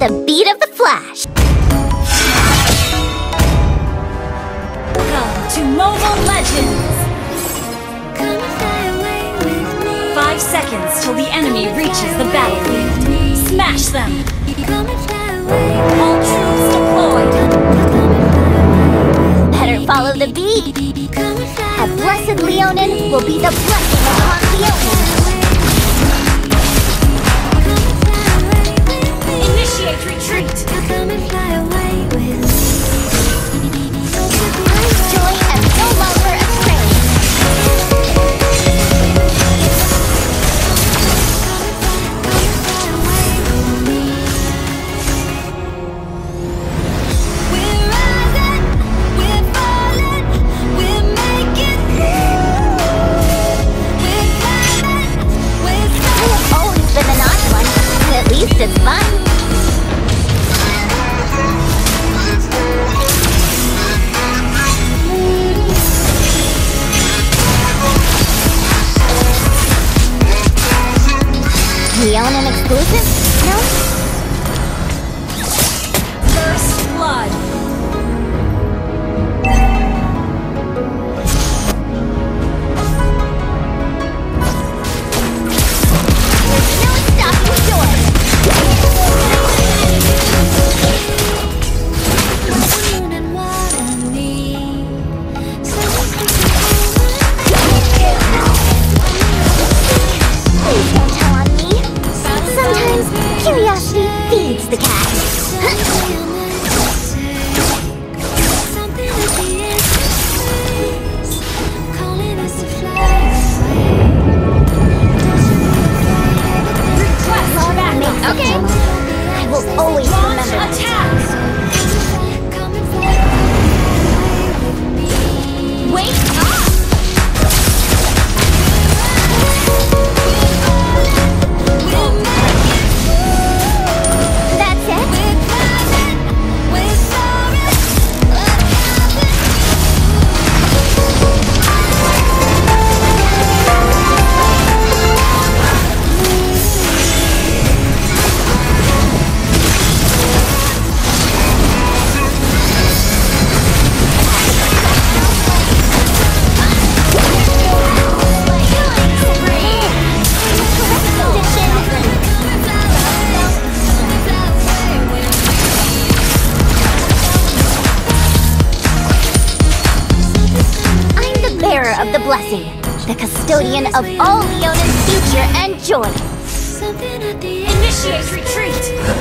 the beat of the Flash. Welcome to Mobile Legends! 5 seconds till the enemy reaches the battlefield. Smash them! All troops deployed! Better follow the beat. A blessed Leonin will be the blessing upon Leonin. Initiate retreat! Joy am no longer afraid. At least it's fun. Leonin exclusive? No? First blood. Curiosity feeds the cat. Okay. I will always remember Attacks! Wait up! That's it? Of the blessing, the custodian of all Leonin's future and joy. Initiate retreat!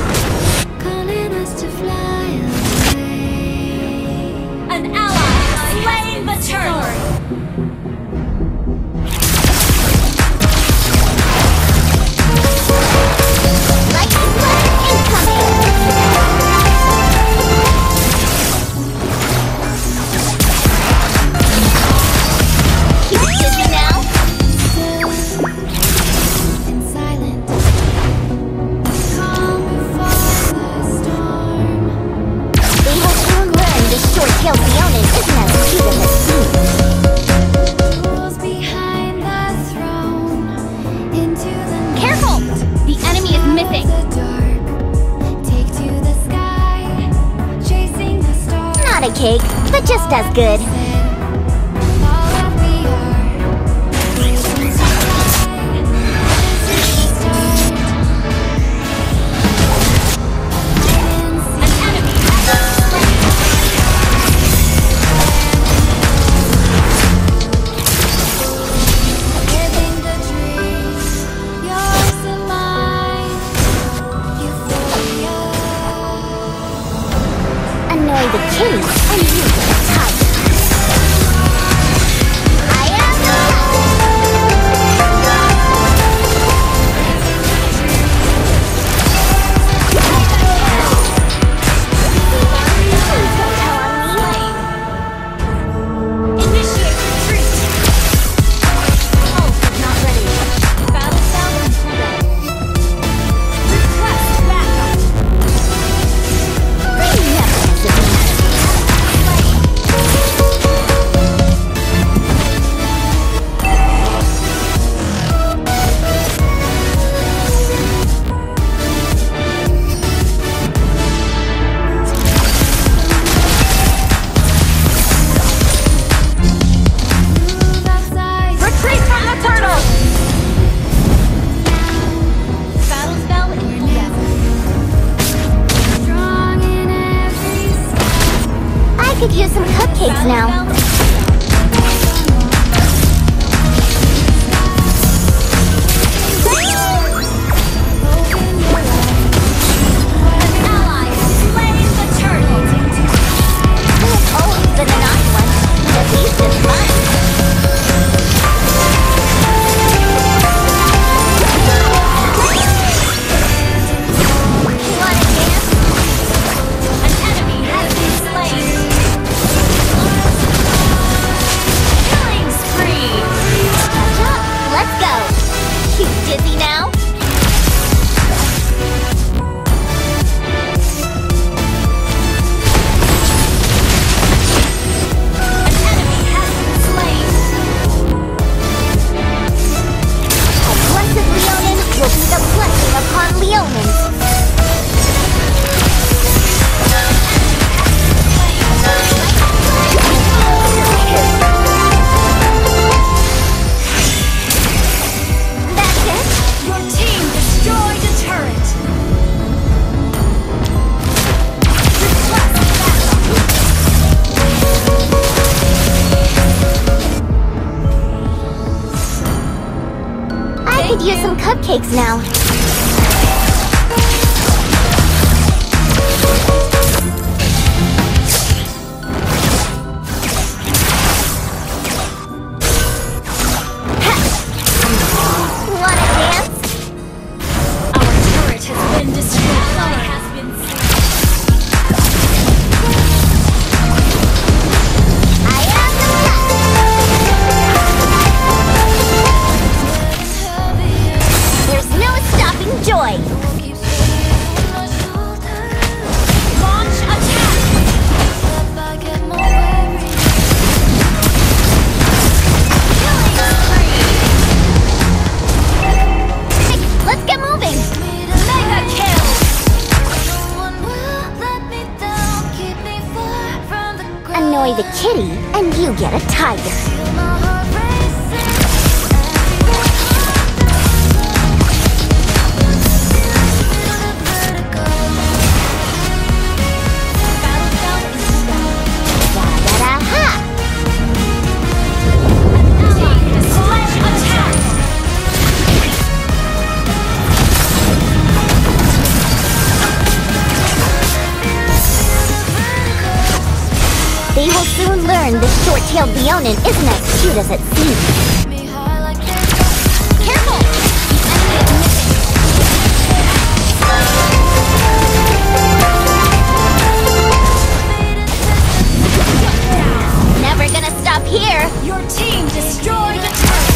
An ally slain the turtle! Lightning blast incoming! Leonin isn't as cute as it seems. Careful! The enemy is missing. Not a cake, but just as good. Annoy the kitty and you get tired. Too dizzy now? Will be the blessing upon Leonins. That's it? Your team destroyed a turret. I could use some cupcakes now. Wanna dance? Our turret has been destroyed. Ally has been slain. I am the best! There's no stopping joy! Launch attack. Let's get moving! Mega kill. Annoy the kitty, and you get a tiger. Da-da-da-ha! Slash attack. They will soon learn the short-tailed Leonin isn't as cute as it seems. Careful! Never gonna stop here! Your team destroyed a turret.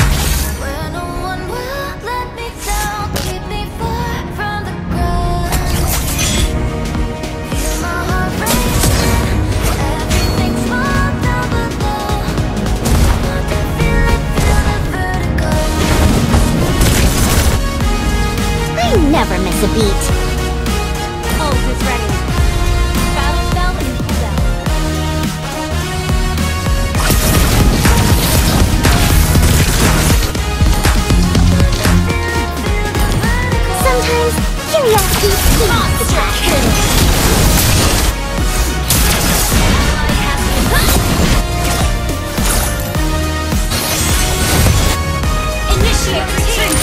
I never miss a beat. Ult is ready. Battle spell in cooldown. Sometimes curiosity speeds the passion. Initiate retreat.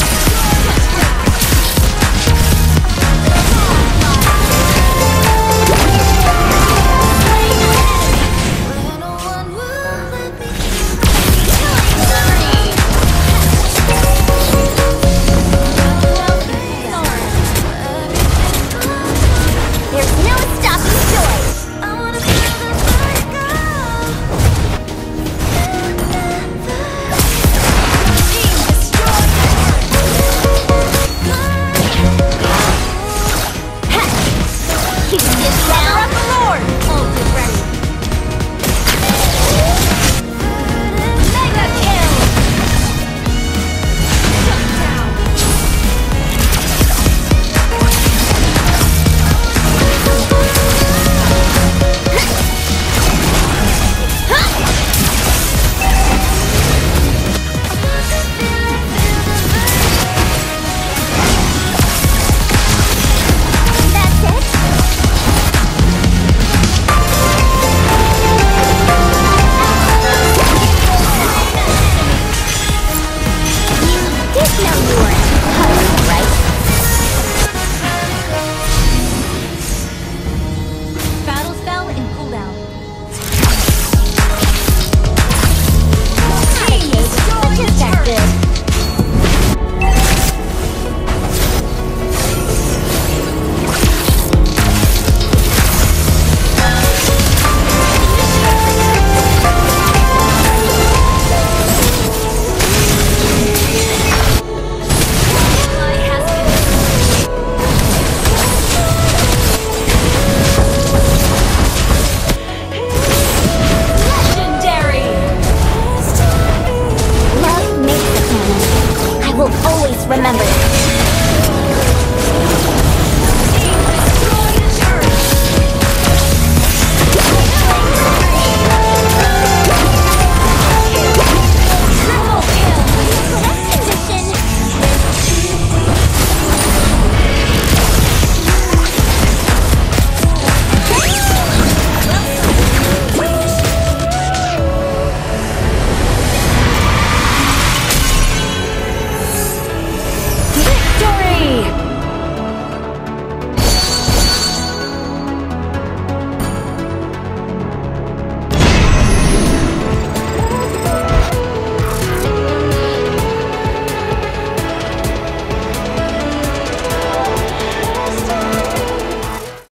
Always remember that.